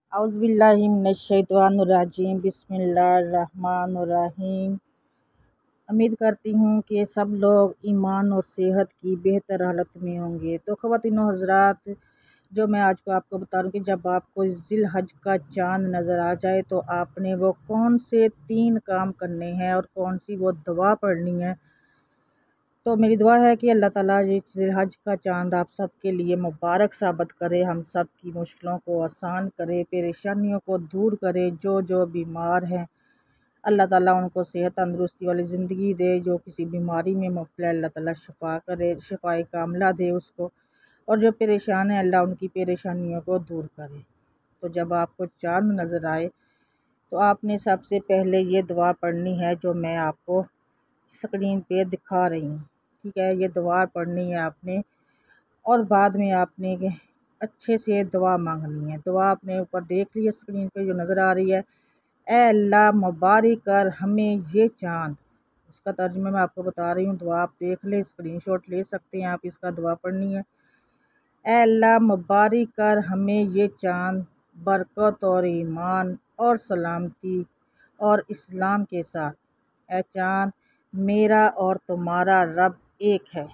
اعوذ باللہ من الشیطان الرجیم، بسم اللہ الرحمن الرحیم۔ امید کرتی ہوں کہ سب لوگ ایمان اور صحت کی بہتر حالت میں ہوں گے۔ تو خواتین و حضرات، جو میں آج کو آپ کو بتا رہا ہوں کہ جب آپ کو ذی الحج کا چاند نظر آ جائے تو آپ نے وہ کون سے 3 کام کرنے ہیں اور کون سی وہ دعا پڑھنی ہے۔ تو میری دعا ہے کہ اللہ تعالیٰ ذی الحج کا چاند آپ سب کے لیے مبارک ثابت کرے، ہم سب کی مشکلوں کو آسان کرے، پریشانیوں کو دور کرے۔ جو بیمار ہیں اللہ تعالیٰ ان کو صحت تندرستی والی زندگی دے، جو کسی بیماری میں مبتلا اللہ تعالیٰ شفا کرے، شفائے کاملہ دے اس کو، اور جو پریشان ہیں اللہ ان کی پریشانیوں کو دور کرے۔ تو جب آپ کو چاند نظر آئے تو آپ نے سب سے پہلے یہ دعا پڑھنی ہے جو میں آپ کو اسکرین پہ دکھا رہی ہوں، ٹھیک ہے۔ یہ دعا پڑھنی ہے آپ نے، اور بعد میں آپ نے اچھے سے دعا مانگنی ہے۔ دعا آپ نے اوپر دیکھ لی اسکرین پہ جو نظر آ رہی ہے، اے اللہ مبارک کر ہمیں یہ چاند۔ اس کا ترجمہ میں آپ کو بتا رہی ہوں، دعا آپ دیکھ لیں، اسکرین شاٹ لے سکتے ہیں آپ، اس کا دعا پڑھنی ہے۔ اے اللہ مبارک کر ہمیں یہ چاند برکت اور ایمان اور سلامتی اور اسلام کے ساتھ۔ اے چاند، میرا اور تمہارا رب ایک ہے۔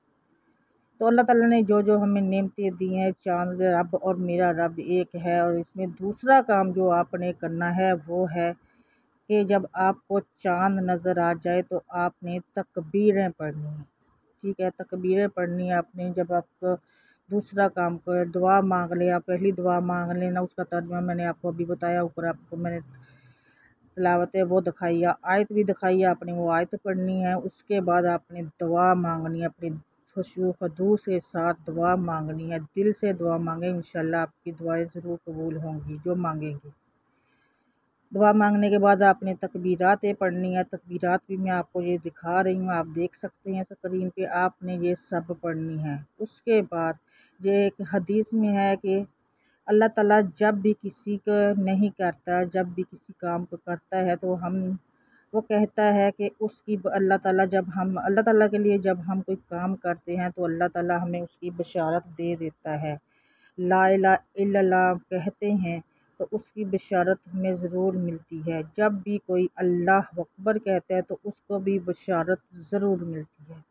تو اللہ تعالیٰ نے جو ہمیں نعمتیں دی ہیں، چاند رب اور میرا رب ایک ہے۔ اور اس میں دوسرا کام جو آپ نے کرنا ہے وہ ہے کہ جب آپ کو چاند نظر آ جائے تو آپ نے تکبیریں پڑھنی ہیں، ٹھیک ہے۔ تکبیریں پڑھنی ہے آپ نے۔ جب آپ کو دوسرا کام کو دعا مانگ لیں، آپ پہلی دعا مانگ لینا، اس کا ترجمہ میں نے آپ کو ابھی بتایا، اوپر آپ کو میں نے تلاوت ہے وہ دکھائی ہے، آیت بھی دکھائی ہے، آپ نے وہ آیت پڑھنی ہے۔ اس کے بعد آپ نے دعا مانگنی ہے، اپنی خشوع و خضوع کے ساتھ دعا مانگنی ہے، دل سے دعا مانگیں، انشاءاللہ آپ کی دعائیں ضرور قبول ہوں گی جو مانگیں گے۔ دعا مانگنے کے بعد آپ نے تکبیرات پڑھنی ہے۔ تکبیرات بھی میں آپ کو یہ دکھا رہی ہوں، آپ دیکھ سکتے ہیں اسکرین پہ، آپ نے یہ سب پڑھنی ہے۔ اس کے بعد یہ ایک حدیث میں ہے کہ اللہ تعالیٰ جب بھی کسی کو نہیں کرتا، جب بھی کسی کام کو کرتا ہے تو وہ کہتا ہے کہ اس کی اللہ تعالیٰ کے لیے جب ہم کوئی کام کرتے ہیں تو اللہ تعالیٰ ہمیں اس کی بشارت دے دیتا ہے۔ لا الہ الا اللہ کہتے ہیں تو اس کی بشارت ہمیں ضرور ملتی ہے۔ جب بھی کوئی اللہ اکبر کہتا ہے تو اس کو بھی بشارت ضرور ملتی ہے۔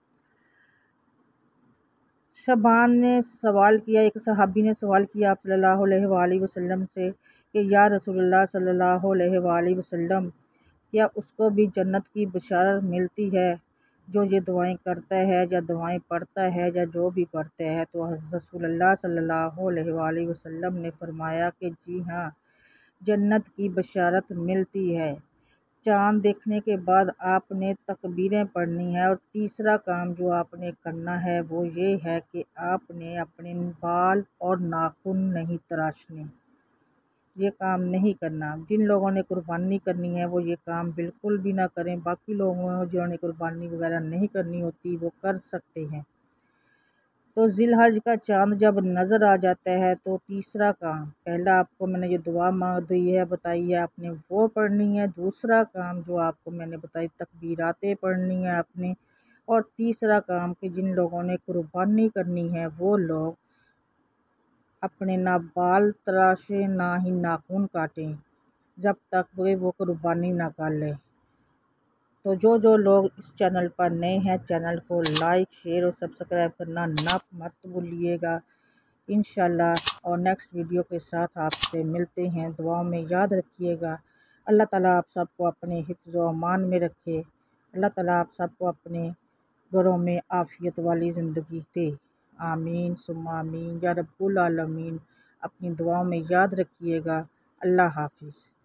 شبان نے سوال کیا، ایک صحابی نے سوال کیا آپ صلی اللہ علیہ وآلہ وسلم سے کہ یا رسول اللہ صلی اللہ علیہ وآلہ وسلم، کیا اس کو بھی جنت کی بشارت ملتی ہے جو یہ دعائیں کرتا ہے یا دعائیں پڑھتا ہے یا جو بھی پڑھتا ہے؟ تو رسول اللہ صلی اللہ علیہ وآلہ وسلم نے فرمایا کہ جی ہاں، جنت کی بشارت ملتی ہے۔ چاند دیکھنے کے بعد آپ نے تکبیریں پڑھنی ہے، اور تیسرا کام جو آپ نے کرنا ہے وہ یہ ہے کہ آپ نے اپنے بال اور ناخن نہیں تراشنے، یہ کام نہیں کرنا۔ جن لوگوں نے قربانی کرنی ہے وہ یہ کام بالکل بھی نہ کریں، باقی لوگوں جنہوں نے قربانی وغیرہ نہیں کرنی ہوتی وہ کر سکتے ہیں۔ تو ذی الحج کا چاند جب نظر آ جاتا ہے تو تیسرا کام، پہلا آپ کو میں نے یہ دعا دی ہے، بتائی ہے، آپ نے وہ پڑھنی ہے۔ دوسرا کام جو آپ کو میں نے بتائی، تکبیراتیں پڑھنی ہے آپ نے۔ اور تیسرا کام کہ جن لوگوں نے قربانی کرنی ہے وہ لوگ اپنے نہ بال تراشیں نہ ہی ناخن کاٹیں جب تک وہ قربانی نہ کر لیں۔ تو جو لوگ اس چینل پر نئے ہیں، چینل کو لائک، شیئر اور سبسکرائب کرنا مت بھولیے گا انشاءاللہ۔ اور نیکسٹ ویڈیو کے ساتھ آپ سے ملتے ہیں، دعاؤں میں یاد رکھیے گا۔ اللہ تعالیٰ آپ سب کو اپنے حفظ و امان میں رکھے، اللہ تعالیٰ آپ سب کو اپنے گھروں میں عافیت والی زندگی دے، آمین ثم آمین یا رب العالمین۔ اپنی دعاؤں میں یاد رکھیے گا۔ اللہ حافظ۔